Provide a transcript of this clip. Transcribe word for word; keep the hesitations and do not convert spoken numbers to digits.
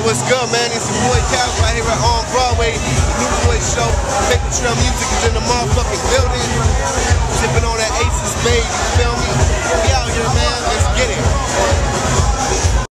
What's good, man? It's your boy Cal right here at On Broadway. New Boy Show. Paper Trail Music is in the motherfucking building. Sipping on that Aces, baby.